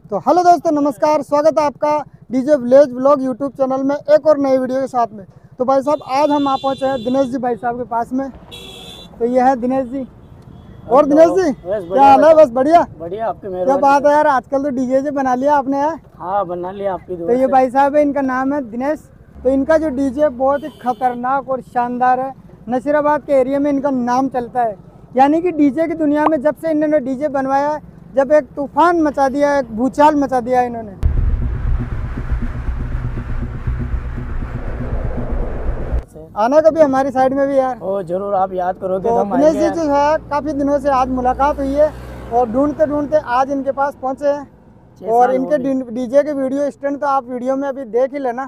तो हेलो दोस्तों, नमस्कार। स्वागत है आपका DJ village vlog YouTube channel में एक और नई वीडियो के साथ में। तो भाई साहब, आज हम आ पहुंचे हैं दिनेश जी भाई साहब के पास में। तो ये है दिनेश जी। और दिनेश जी, क्या हाल है? बस बढ़िया बढ़िया। आपके मेहरबानी। क्या बात है यार, आजकल तो डीजे से बना लिया आपने यार। हाँ, बना लिया आपकी दुआ तो ये से। भाई साहब है, इनका नाम है दिनेश। तो इनका जो डीजे बहुत ही खतरनाक और शानदार है। नसीराबाद के एरिया में इनका नाम चलता है। यानी कि डीजे की दुनिया में जब से इन्होंने डीजे बनवाया है, जब एक तूफान मचा दिया, एक भूचाल मचा दिया इन्होंने। आना कभी हमारी साइड में भी यार। ओ जरूर, आप याद करोगे तो तो हम दिनेश आएंगे जी यार। जो है, काफी दिनों से आज मुलाकात हुई है और ढूंढते ढूंढते आज इनके पास पहुंचे हैं। 6 और साल इनके हो गए। डीजे के वीडियो स्टैंड तो आप वीडियो में अभी देख ही लेना।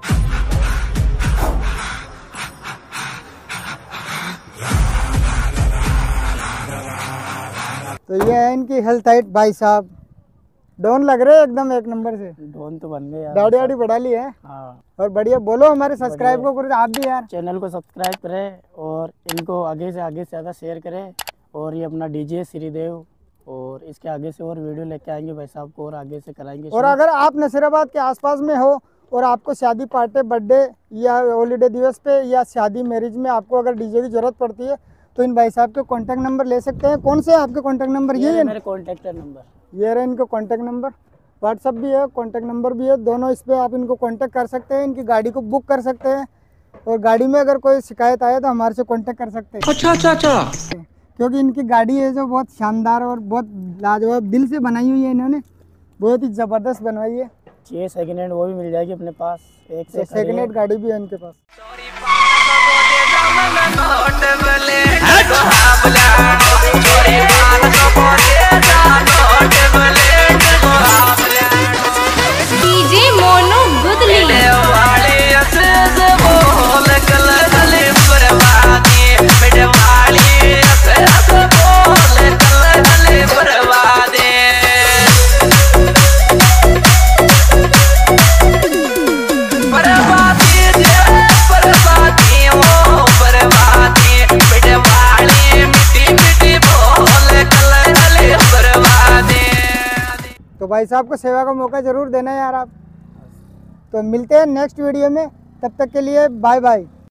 तो ये है इनकी हेल्थ हाइट भाई साहब। डॉन लग रहे हैं एकदम एक नंबर से। ढोन तो बन गए यार। दाढ़ी वाड़ी बढ़ा ली है। हाँ, और बढ़िया। बोलो हमारे सब्सक्राइब को कुछ आप भी यार। चैनल को सब्सक्राइब करें और इनको आगे से ज़्यादा शेयर करें। और ये अपना डीजे श्रीदेव, और इसके आगे से और वीडियो लेके आएंगे भाई साहब को, और आगे से कराएंगे। और अगर आप नसीराबाद के आसपास में हो और आपको शादी पार्टी, बर्थडे या हॉलीडे दिवस पे या शादी मैरिज में आपको अगर डीजे की जरूरत पड़ती है, तो इन भाई साहब के कॉन्टैक्ट नंबर ले सकते हैं। कौन से आपके कॉन्टैक्ट नंबर? ये है मेरे कॉन्टैक्ट नंबर। ये रहे इनका कॉन्टैक्ट नंबर। व्हाट्सअप भी है, कॉन्टैक्ट नंबर भी है, दोनों इस पर आप इनको कॉन्टैक्ट कर सकते हैं। इनकी गाड़ी को बुक कर सकते हैं। और गाड़ी में अगर कोई शिकायत आए तो हमारे से कॉन्टैक्ट कर सकते हैं। अच्छा। क्योंकि इनकी गाड़ी है जो बहुत शानदार और बहुत लाजवाब दिल से बनाई हुई है इन्होंने। बहुत ही ज़बरदस्त बनवाई है। चाहिए सेकेंड हैंड वो भी मिल जाएगी अपने पास। एक से सेकेंड हैंड गाड़ी भी है इनके पास। डीजे मोनू गुदली। तो भाई साहब को सेवा का मौका जरूर देना यार आप। तो मिलते हैं नेक्स्ट वीडियो में, तब तक के लिए बाय बाय।